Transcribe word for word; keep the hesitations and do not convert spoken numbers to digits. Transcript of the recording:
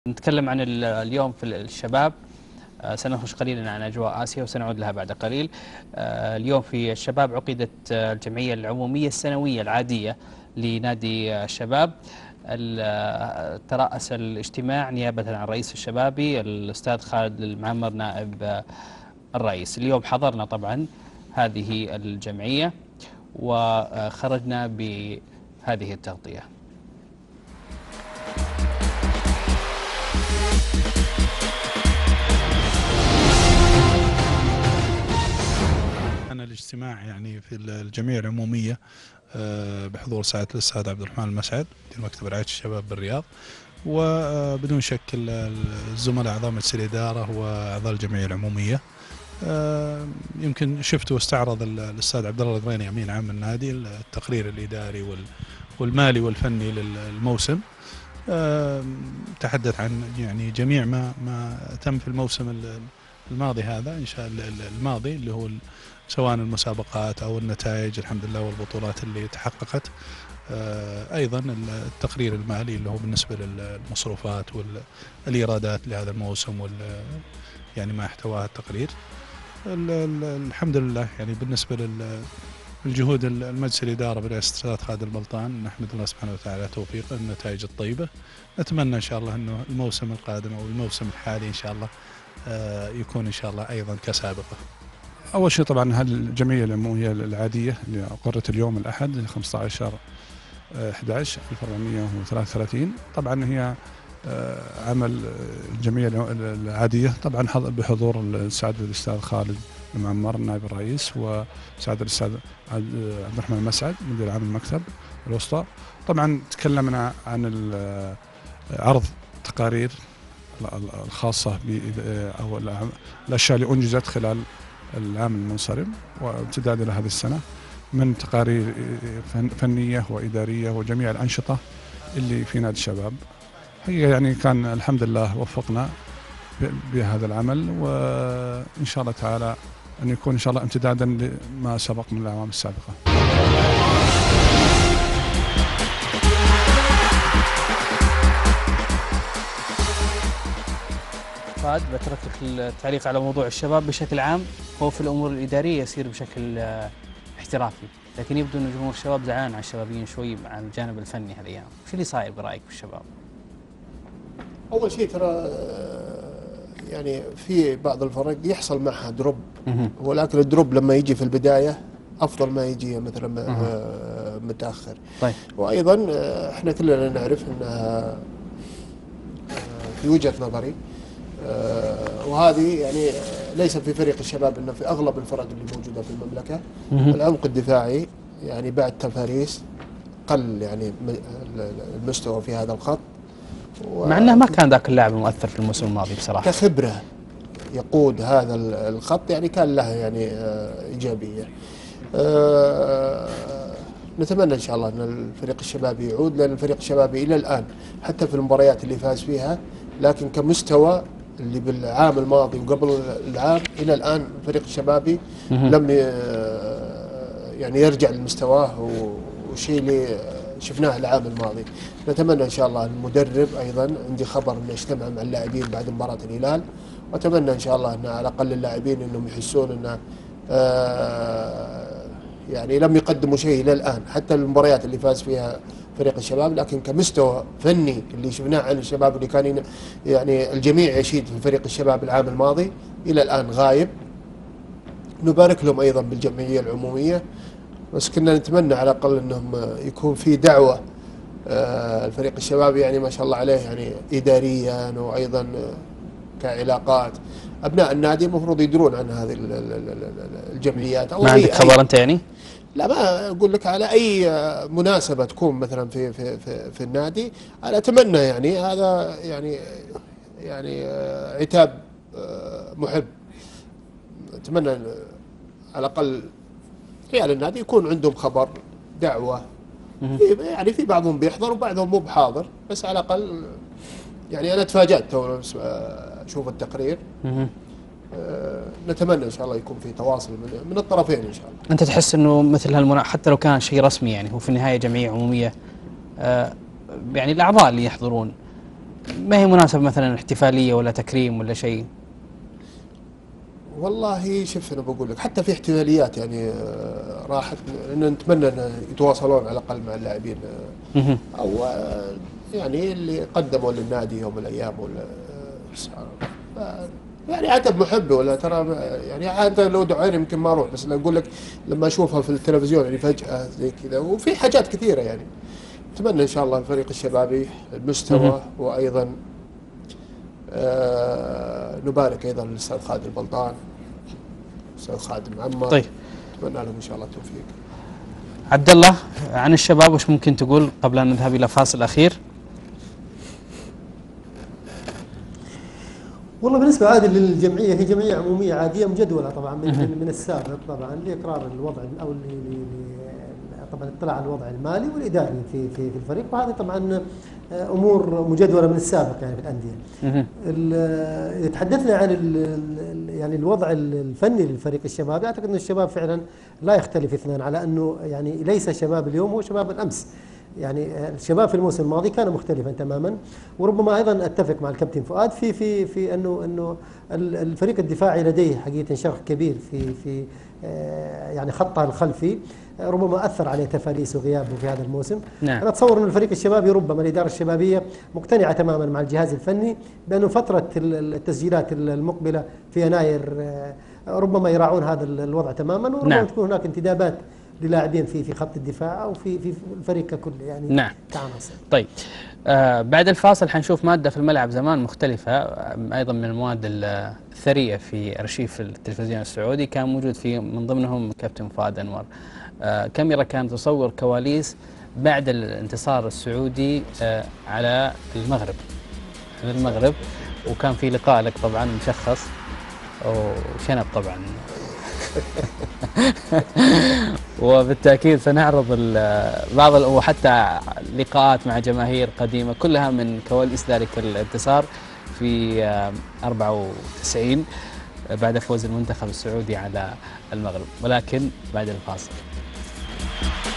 نتكلم عن اليوم في الشباب. سنخرج قليلا عن أجواء آسيا وسنعود لها بعد قليل. اليوم في الشباب عقدت الجمعية العمومية السنوية العادية لنادي الشباب. ترأس الاجتماع نيابة عن رئيس الشبابي الأستاذ خالد المعمر نائب الرئيس. اليوم حضرنا طبعا هذه الجمعية وخرجنا بهذه التغطية. الاجتماع يعني في الجمعية العمومية بحضور سعادة الأستاذ عبد الرحمن المسعد مدير مكتب رعاية الشباب بالرياض، وبدون شك الزملاء أعضاء مجلس الإدارة وأعضاء الجمعية العمومية. يمكن شفت واستعرض الأستاذ عبد الله الغريني أمين عام النادي التقرير الإداري والمالي والفني للموسم. تحدث عن يعني جميع ما ما تم في الموسم الماضي هذا إن شاء الله الماضي اللي هو سواء المسابقات أو النتائج الحمد لله والبطولات اللي تحققت. أيضا التقرير المالي اللي هو بالنسبة للمصروفات والإيرادات لهذا الموسم وال يعني ما احتواه التقرير. الحمد لله يعني بالنسبة للجهود المجلس الإدارة برئاسة الأستاذ خالد البلطان نحمد الله سبحانه وتعالى توفيق النتائج الطيبة. نتمنى إن شاء الله أنه الموسم القادم أو الموسم الحالي إن شاء الله يكون إن شاء الله أيضا كسابقة. أول شيء طبعا هذه الجمعية العمومية العادية اللي أقرت اليوم الأحد خمسة عشر أحد عشر ألف وأربعمئة وثلاثة وثلاثين. طبعا هي عمل الجمعية العادية طبعا بحضور السعادة الأستاذ خالد المعمر نائب الرئيس وسعادة الأستاذ عبد الرحمن المسعد مدير عام المكتب الوسطى. طبعا تكلمنا عن عرض تقارير الخاصة أو الأشياء اللي أنجزت خلال العام المنصرم وامتداد إلى هذه السنة من تقارير فنية وإدارية وجميع الأنشطة اللي في نادي الشباب. هي يعني كان الحمد لله وفقنا بهذا العمل، وإن شاء الله تعالى أن يكون إن شاء الله امتدادا لما سبق من الأعوام السابقة. فهد بترك التعليق على موضوع الشباب بشكل عام. هو في الأمور الإدارية يصير بشكل احترافي، لكن يبدو أن جمهور الشباب زعلان على الشبابيين شوي عن الجانب الفني هالأيام. شو اللي صاير برأيك بالشباب؟ أول شيء ترى يعني في بعض الفرق يحصل معها دروب، ولكن الدروب لما يجي في البداية أفضل ما يجي مثلا متأخر. طيب. وأيضا احنا كلنا نعرف أنها في وجهة نظري آه وهذه يعني ليس في فريق الشباب، انه في اغلب الفرق اللي موجوده في المملكه العمق الدفاعي يعني بعد تفاريس قل يعني المستوى في هذا الخط، مع انه ما كان ذاك اللاعب المؤثر في الموسم الماضي بصراحه. كخبره يقود هذا الخط يعني كان له يعني آه ايجابيه. آه نتمنى ان شاء الله ان الفريق الشبابي يعود، لان الفريق الشبابي الى الان حتى في المباريات اللي فاز فيها لكن كمستوى اللي بالعام الماضي وقبل العام الى الان الفريق الشبابي لم يعني يرجع لمستواه والشيء اللي شفناه العام الماضي. نتمنى ان شاء الله المدرب ايضا عندي خبر انه اجتمع مع اللاعبين بعد مباراه الهلال، واتمنى ان شاء الله ان على الاقل اللاعبين انهم يحسون انه يعني لم يقدموا شيء الى الان حتى المباريات اللي فاز فيها فريق الشباب، لكن كمستوى فني اللي شفناه عن الشباب اللي كان يعني الجميع يشيد في فريق الشباب العام الماضي الى الان غايب. نبارك لهم ايضا بالجمعيه العموميه، بس كنا نتمنى على الاقل انهم يكون في دعوه الفريق الشباب يعني ما شاء الله عليه يعني اداريا وايضا كعلاقات. ابناء النادي المفروض يدرون عن هذه الجمعيات. ما عندك خبر انت يعني؟ لا ما اقول لك على اي مناسبه تكون مثلا في في في, في النادي. انا اتمنى يعني هذا يعني يعني عتاب محب. اتمنى على الاقل رجال النادي يكون عندهم خبر دعوه. يعني في بعضهم بيحضر وبعضهم مو بحاضر، بس على الاقل يعني انا تفاجأت تو اشوف التقرير. أه نتمنى ان شاء الله يكون في تواصل من, من الطرفين ان شاء الله. انت تحس انه مثل هالمنا حتى لو كان شيء رسمي، يعني هو في النهايه جمعيه عموميه، أه يعني الاعضاء اللي يحضرون ما هي مناسبة مثلا احتفالية ولا تكريم ولا شيء؟ والله شوف انا بقول لك حتى في احتفاليات يعني آه، راحت، لان نتمنى ان يتواصلون على الاقل مع اللاعبين آه، او آه، يعني اللي قدموا للنادي يوم من الايام ولا آه، يعني عتب محبه ولا ترى يعني حتى لو دعيني يمكن ما اروح، بس اقول لك لما اشوفها في التلفزيون يعني فجاه زي كذا، وفي حاجات كثيره يعني. اتمنى ان شاء الله الفريق الشبابي المستوى، وايضا آه نبارك ايضا للاستاذ خالد البلطان، الاستاذ خالد معمر. طيب اتمنى لهم ان شاء الله التوفيق. عبد الله، عن الشباب وش ممكن تقول قبل ان نذهب الى فاصل اخير؟ والله بالنسبه عادي للجمعيه، هي جمعيه عموميه عاديه مجدوله طبعا من من السابق طبعا لاقرار الوضع او طبعا اطلاع على الوضع المالي والاداري في في في الفريق، وهذه طبعا امور مجدوله من السابق يعني في الانديه. اذا تحدثنا عن يعني الوضع الفني للفريق الشبابي، اعتقد ان الشباب فعلا لا يختلف اثنان على انه يعني ليس شباب اليوم هو شباب الامس. يعني الشباب في الموسم الماضي كان مختلفا تماما، وربما ايضا اتفق مع الكابتن فؤاد في في في انه انه الفريق الدفاعي لديه حقيقه شغف كبير في في يعني خطه الخلفي، ربما اثر عليه تفاليس وغيابه في هذا الموسم. نعم. انا اتصور ان الفريق الشبابي ربما الاداره الشبابيه مقتنعه تماما مع الجهاز الفني بانه فتره التسجيلات المقبله في يناير ربما يراعون هذا الوضع تماما، وربما نعم. تكون هناك انتدابات للاعبين في في خط الدفاع او في في الفريق ككل يعني نعم. كعناصر. طيب آه بعد الفاصل حنشوف ماده في الملعب زمان مختلفه، آه ايضا من المواد الثريه في ارشيف التلفزيون السعودي، كان موجود في من ضمنهم كابتن فؤاد انور. آه كاميرا كانت تصور كواليس بعد الانتصار السعودي آه على المغرب على المغرب وكان في لقاء لك طبعا مشخص وشنب طبعا. وبالتأكيد سنعرض بعض وحتى لقاءات مع جماهير قديمة كلها من كواليس ذلك الانتصار في أربعة وتسعين بعد فوز المنتخب السعودي على المغرب، ولكن بعد الفاصل.